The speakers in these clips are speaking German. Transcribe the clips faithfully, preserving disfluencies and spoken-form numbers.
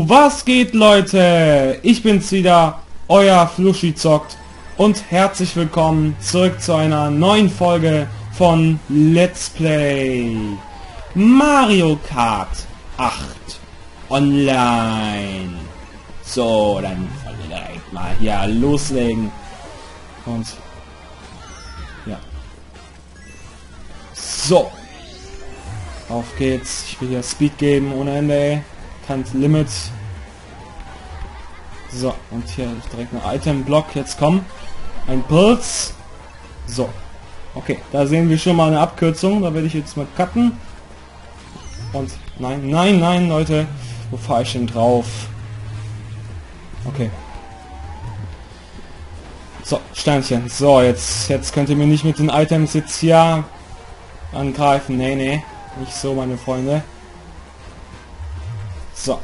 Was geht, Leute? Ich bin's wieder, euer Fluschi zockt und herzlich willkommen zurück zu einer neuen Folge von Let's Play Mario Kart acht Online. So, dann direkt mal hier loslegen und ja. So. Auf geht's. Ich will hier Speed geben ohne Ende, ey. Kein Limit. So, und hier direkt ein Item-Block. Jetzt kommen. Ein Puls. So. Okay, da sehen wir schon mal eine Abkürzung. Da werde ich jetzt mal cutten. Und nein, nein, nein, Leute. Wo fahre ich denn drauf? Okay. So, Sternchen. So, jetzt, jetzt könnt ihr mir nicht mit den Items jetzt hier angreifen. Nee, nee. Nicht so, meine Freunde. So.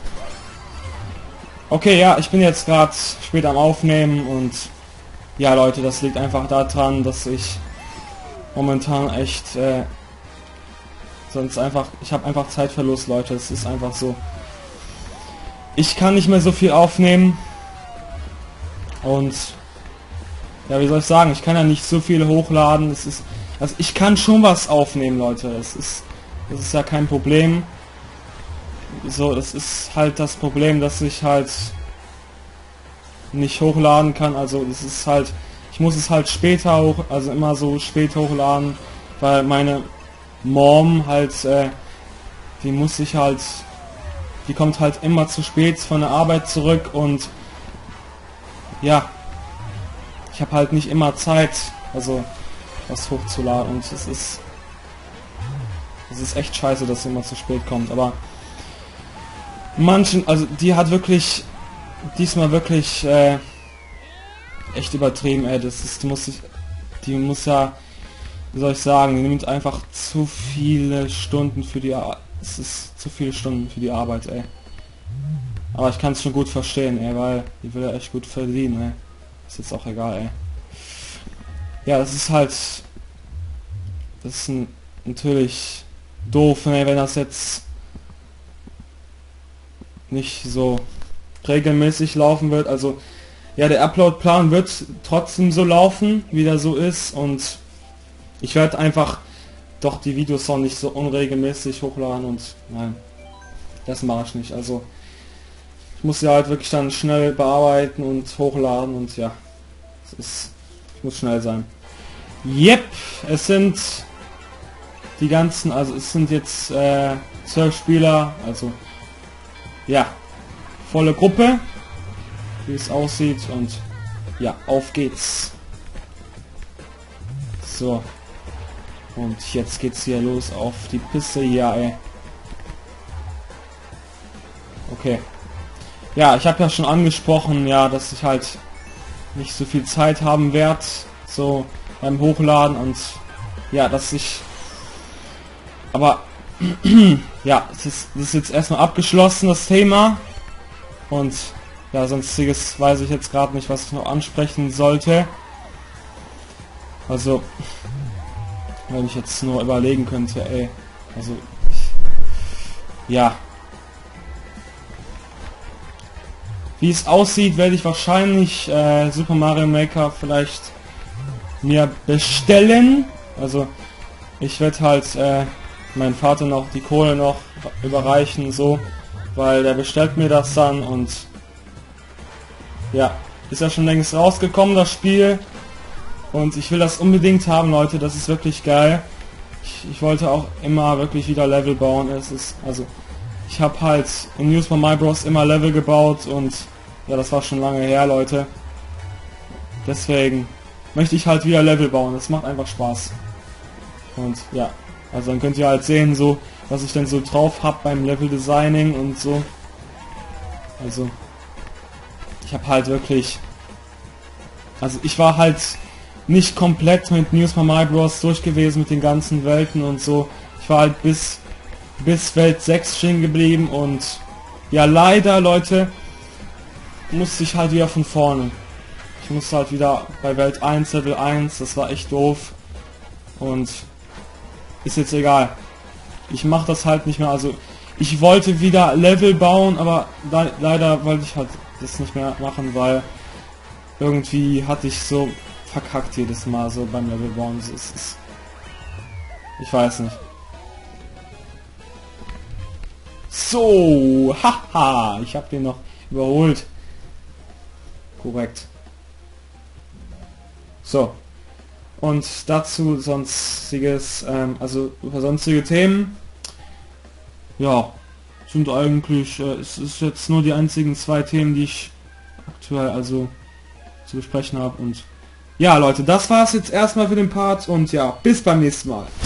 Okay, ja, ich bin jetzt gerade spät am Aufnehmen und ja, Leute, das liegt einfach daran, dass ich momentan echt äh, sonst einfach, ich habe einfach Zeitverlust, Leute. Es ist einfach so. Ich kann nicht mehr so viel aufnehmen und ja, wie soll ich sagen, ich kann ja nicht so viel hochladen. Es ist, also ich kann schon was aufnehmen, Leute. Es ist, das ist ja kein Problem. So, das ist halt das Problem, dass ich halt nicht hochladen kann. Also das ist halt, ich muss es halt später hoch, also immer so spät hochladen, weil meine Mom halt, äh, die muss sich halt, die kommt halt immer zu spät von der Arbeit zurück und ja, ich habe halt nicht immer Zeit, also was hochzuladen und es ist, es ist echt scheiße, dass sie immer zu spät kommt, aber manchen, also die hat wirklich diesmal wirklich äh, echt übertrieben, ey. Das ist, die muss sich, die muss ja, wie soll ich sagen, die nimmt einfach zu viele Stunden für die Arbeit. Es ist zu viele Stunden für die Arbeit, ey. Aber ich kann es schon gut verstehen, ey, weil die will ja echt gut verdienen, ey. Ist jetzt auch egal, ey. Ja, das ist halt, das ist ein, natürlich doof, ey, wenn das jetzt nicht so regelmäßig laufen wird. Also ja, der Upload-Plan wird trotzdem so laufen, wie der so ist, und ich werde einfach doch die Videos auch nicht so unregelmäßig hochladen und nein, das mache ich nicht. Also ich muss ja halt wirklich dann schnell bearbeiten und hochladen und ja, es ist, ich muss schnell sein. Yep, es sind die ganzen, also es sind jetzt äh, zwölf Spieler, also ja, volle Gruppe, wie es aussieht, und ja, auf geht's. So, und jetzt geht's hier los auf die Piste, ja, ey. Okay. Ja, ich habe ja schon angesprochen, ja, dass ich halt nicht so viel Zeit haben werde, so beim Hochladen, und ja, dass ich, aber ja, es ist, das ist jetzt erstmal abgeschlossen, das Thema. Und ja, sonstiges weiß ich jetzt gerade nicht, was ich noch ansprechen sollte. Also, wenn ich jetzt nur überlegen könnte, ey. Also, ich, ja. Wie es aussieht, werde ich wahrscheinlich äh, Super Mario Maker vielleicht mir bestellen. Also, ich werde halt äh, mein Vater noch die Kohle noch überreichen, so, weil der bestellt mir das dann, und ja, ist ja schon längst rausgekommen, das Spiel, und ich will das unbedingt haben, Leute. Das ist wirklich geil. Ich, ich wollte auch immer wirklich wieder Level bauen. Es ist, also ich habe halt in New Super Mario Bros. Immer Level gebaut, und ja, das war schon lange her, Leute. Deswegen möchte ich halt wieder Level bauen. Das macht einfach Spaß. Und ja, also dann könnt ihr halt sehen, so, was ich denn so drauf habe beim Level Designing und so. Also ich habe halt wirklich, also ich war halt nicht komplett mit New Super Mario Bros. Durch gewesen mit den ganzen Welten und so. Ich war halt bis bis Welt sechs stehen geblieben, und ja, leider, Leute, musste ich halt wieder von vorne. Ich musste halt wieder bei Welt eins, Level eins, das war echt doof, und ist jetzt egal. Ich mache das halt nicht mehr, also ich wollte wieder Level bauen, aber le leider wollte ich halt das nicht mehr machen, weil irgendwie hatte ich so verkackt jedes Mal so beim Level bauen. Es ist, ich weiß nicht. So, haha, ich habe den noch überholt. Korrekt. So. Und dazu sonstiges, ähm, also über sonstige Themen. Ja, sind eigentlich, äh, es ist jetzt nur die einzigen zwei Themen, die ich aktuell also zu besprechen habe. Und ja, Leute, das war's jetzt erstmal für den Part und ja, bis beim nächsten Mal.